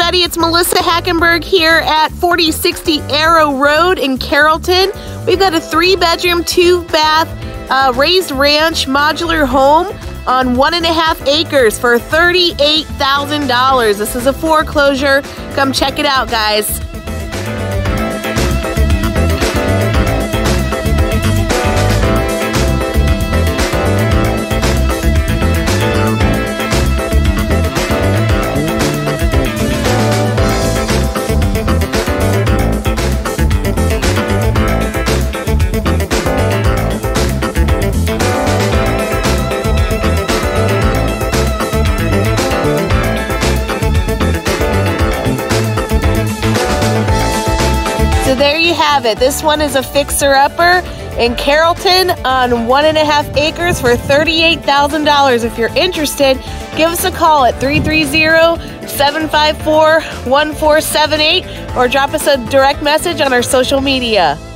everybody, it's Melissa Hackenberg here at 4060 Arrow Road in Carrollton. We've got a 3-bedroom, 2-bath raised ranch modular home on 1.5 acres for $38,000. This is a foreclosure. Come check it out, guys. So there you have it. This one is a fixer-upper in Carrollton on 1.5 acres for $38,000. If you're interested, give us a call at 330-754-1478 or drop us a direct message on our social media.